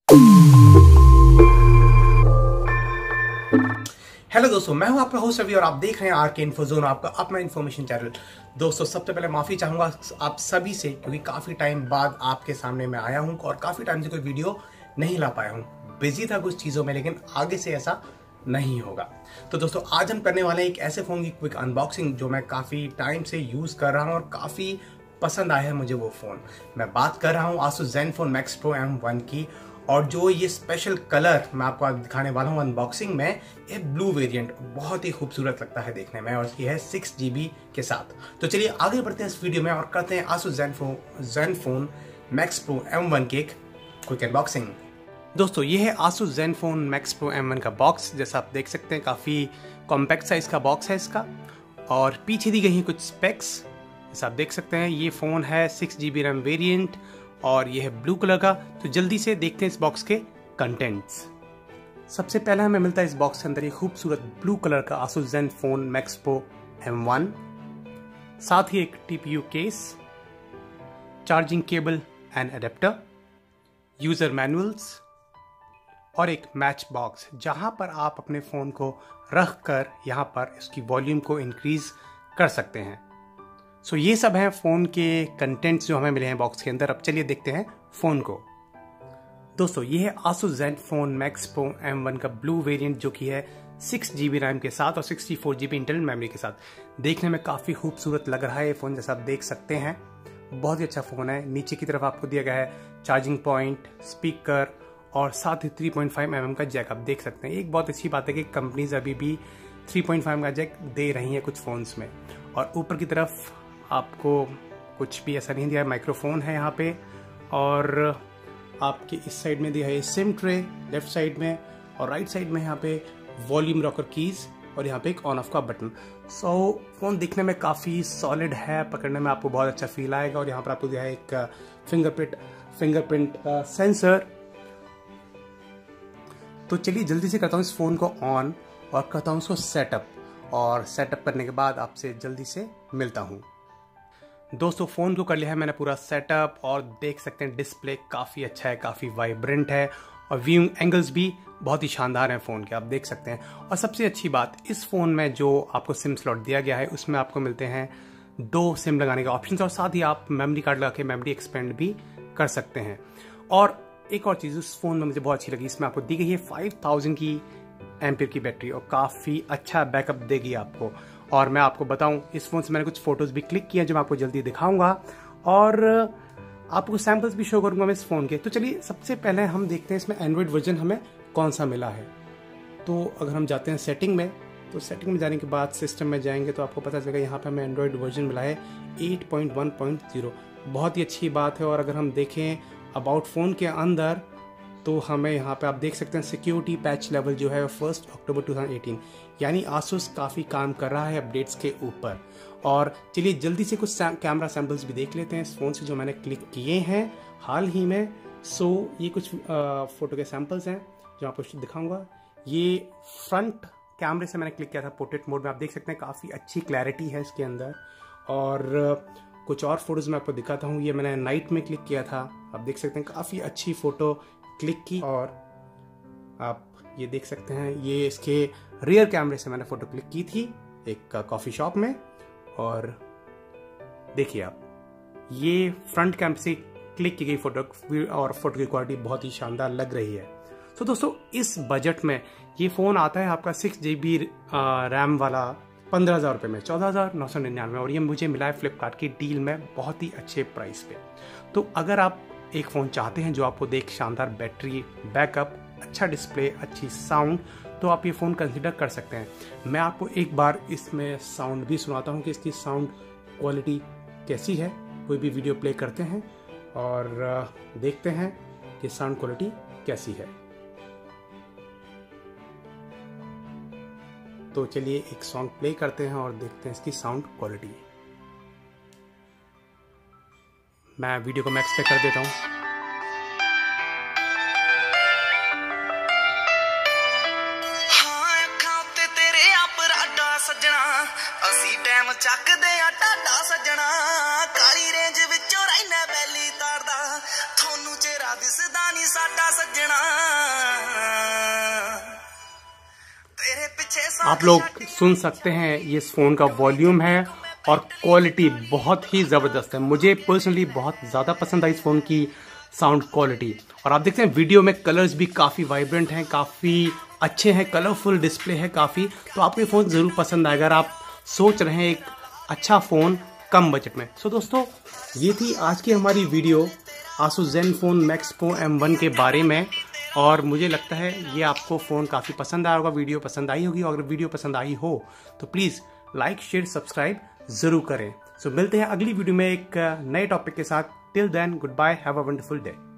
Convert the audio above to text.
Hello दोस्तों, मैं हूं आपका होस्ट रवि और आप देख रहे हैं आरके इन्फोजोन, आपका अपना इन्फॉर्मेशन चैनल। दोस्तों, सबसे पहले माफ़ी चाहूँगा आप सभी से, क्योंकि काफ़ी टाइम बाद आपके सामने मैं आया हूं और काफ़ी टाइम से कोई वीडियो नहीं ला पाया हूं। बिजी था कुछ चीज़ों में, लेकिन आगे से ऐसा नहीं होगा। तो दोस्तों, आज हम करने वाले हैं एक ऐसे फ़ोन की क्विक अनबॉक्सिंग जो मैं काफ़ी टाइम से यूज़ कर रहा हूँ और काफ़ी पसंद आया है मुझे वो फ़ोन। मैं बात कर रहा हूँ Asus Zenfone Max Pro M1 की। और जो ये स्पेशल कलर मैं आपको आज दिखाने वाला हूँ अनबॉक्सिंग में, ये ब्लू वेरिएंट बहुत ही खूबसूरत लगता है देखने में, और ये है 6GB के साथ। तो चलिए आगे बढ़ते हैं इस वीडियो में और करते हैं Asus Zenfone Max Pro M1 की एक क्विक अनबॉक्सिंग। दोस्तों, ये है Asus Zenfone Max Pro M1 का बॉक्स। जैसा आप देख सकते हैं, काफ़ी कॉम्पैक्ट साइज का बॉक्स है इसका, और पीछे दी गई हैं कुछ स्पेक्स। जैसा आप देख सकते हैं, ये फ़ोन है 6GB रैम वेरिएंट और ये है ब्लू कलर का। तो जल्दी से देखते हैं इस बॉक्स के कंटेंट्स। सबसे पहला हमें मिलता है इस बॉक्स के अंदर ये खूबसूरत ब्लू कलर का Asus Zenfone Max Pro M1, साथ ही एक TPU case, charging cable and adapter, user manuals और एक मैच बॉक्स, जहां पर आप अपने फ़ोन को रख कर यहाँ पर इसकी वॉल्यूम को इंक्रीज कर सकते हैं। सो ये सब हैं फ़ोन के कंटेंट्स जो हमें मिले हैं बॉक्स के अंदर। अब चलिए देखते हैं फ़ोन को। दोस्तों, ये है Asus Zenfone Max Pro M1 का ब्लू वेरिएंट, जो कि है 6GB रैम के साथ और 64GB इंटरनल मेमोरी के साथ। देखने में काफ़ी खूबसूरत लग रहा है ये फ़ोन, जैसा आप देख सकते हैं। बहुत ही अच्छा फ़ोन है। नीचे की तरफ आपको दिया गया है चार्जिंग पॉइंट, स्पीकर और साथ ही 3.5mm का जैक। आप देख सकते हैं, एक बहुत अच्छी बात है कि कंपनीज अभी भी 3.5 का जैक दे रही है कुछ फ़ोन्स में। और ऊपर की तरफ आपको कुछ भी ऐसा नहीं दिया है, माइक्रोफोन है यहाँ पे, और आपके इस साइड में दिया है सिम ट्रे लेफ्ट साइड में, और राइट साइड में यहाँ पे वॉल्यूम रॉकर कीज और यहाँ पे एक ऑन ऑफ का बटन। सो फ़ोन दिखने में काफ़ी सॉलिड है, पकड़ने में आपको बहुत अच्छा फील आएगा। और यहाँ पर आपको दिया है एक फिंगरप्रिंट सेंसर। तो चलिए जल्दी से करता हूँ इस फ़ोन को ऑन और करता हूँ उसको सेटअप, और सेटअप करने के बाद आपसे जल्दी से मिलता हूँ। दोस्तों, फ़ोन को कर लिया है मैंने पूरा सेटअप, और देख सकते हैं डिस्प्ले काफ़ी अच्छा है, काफ़ी वाइब्रेंट है, और व्यूइंग एंगल्स भी बहुत ही शानदार हैं फ़ोन के, आप देख सकते हैं। और सबसे अच्छी बात, इस फ़ोन में जो आपको सिम स्लॉट दिया गया है उसमें आपको मिलते हैं 2 सिम लगाने के ऑप्शन, और साथ ही आप मेमोरी कार्ड लगा के मेमोरी एक्सपेंड भी कर सकते हैं। और एक और चीज़ उस फ़ोन में मुझे बहुत अच्छी लगी, इसमें आपको दी गई है 5000 की एम्पीयर की बैटरी, और काफ़ी अच्छा बैकअप देगी आपको। और मैं आपको बताऊं, इस फ़ोन से मैंने कुछ फ़ोटोज़ भी क्लिक किए हैं जो मैं आपको जल्दी दिखाऊंगा, और आपको सैम्पल्स भी शो करूंगा मैं इस फ़ोन के। तो चलिए सबसे पहले हम देखते हैं इसमें एंड्रॉयड वर्जन हमें कौन सा मिला है। तो अगर हम जाते हैं सेटिंग में, तो सेटिंग में जाने के बाद सिस्टम में जाएंगे तो आपको पता चलेगा यहाँ पर हमें एंड्रॉयड वर्जन मिला है 8.1.0। बहुत ही अच्छी बात है। और अगर हम देखें अबाउट फ़ोन के अंदर, तो हमें यहाँ पे आप देख सकते हैं सिक्योरिटी पैच लेवल जो है 1 अक्टूबर 2018, यानी आसूस काफ़ी काम कर रहा है अपडेट्स के ऊपर। और चलिए जल्दी से कुछ कैमरा सैम्पल्स भी देख लेते हैं इस फ़ोन से जो मैंने क्लिक किए हैं हाल ही में। सो ये कुछ फ़ोटो के सैम्पल्स हैं जो आपको दिखाऊंगा। ये फ्रंट कैमरे से मैंने क्लिक किया था पोर्ट्रेट मोड में, आप देख सकते हैं काफ़ी अच्छी क्लैरिटी है इसके अंदर। और कुछ और फोटोज़ मैं आपको दिखाता हूँ। ये मैंने नाइट में क्लिक किया था, आप देख सकते हैं काफ़ी अच्छी फ़ोटो क्लिक की। और आप ये देख सकते हैं, ये इसके रियर कैमरे से मैंने फ़ोटो क्लिक की थी एक कॉफ़ी शॉप में। और देखिए आप, ये फ्रंट कैमरे से क्लिक की गई फ़ोटो, और फ़ोटो की क्वालिटी बहुत ही शानदार लग रही है। तो दोस्तों, इस बजट में ये फ़ोन आता है आपका 6GB रैम वाला 15,000 रुपये में, 14,999, और ये मुझे मिला है फ्लिपकार्ट की डील में बहुत ही अच्छे प्राइस पे। तो अगर आप एक फ़ोन चाहते हैं जो आपको देख शानदार बैटरी बैकअप, अच्छा डिस्प्ले, अच्छी साउंड, तो आप ये फ़ोन कंसिडर कर सकते हैं। मैं आपको एक बार इसमें साउंड भी सुनाता हूँ कि इसकी साउंड क्वालिटी कैसी है। कोई भी वीडियो प्ले करते हैं और देखते हैं कि साउंड क्वालिटी कैसी है। तो चलिए एक सॉन्ग प्ले करते हैं और देखते हैं इसकी साउंड क्वालिटी। मैं वीडियो को मैक्स पे कर देता हूँ। असी टैम चकदे आ टाडा सजना, काली रेंज विचों रहना बैली तारदा, थोनू चेहरा दिसदा नहीं साडा सजना। आप लोग सुन सकते हैं ये इस फ़ोन का वॉल्यूम है और क्वालिटी बहुत ही ज़बरदस्त है। मुझे पर्सनली बहुत ज़्यादा पसंद आई इस फ़ोन की साउंड क्वालिटी। और आप देखते हैं वीडियो में कलर्स भी काफ़ी वाइब्रेंट हैं, काफ़ी अच्छे हैं, कलरफुल डिस्प्ले है काफ़ी। तो आपको ये फ़ोन ज़रूर पसंद आएगा अगर आप सोच रहे हैं एक अच्छा फ़ोन कम बजट में। सो दोस्तों, ये थी आज की हमारी video Asus Zenfone Max Pro M1 के बारे में। और मुझे लगता है ये आपको फ़ोन काफ़ी पसंद आया होगा, वीडियो पसंद आई होगी। और अगर वीडियो पसंद आई हो तो प्लीज़ लाइक शेयर सब्सक्राइब ज़रूर करें। सो मिलते हैं अगली वीडियो में एक नए टॉपिक के साथ। Till then, good bye, have a wonderful day.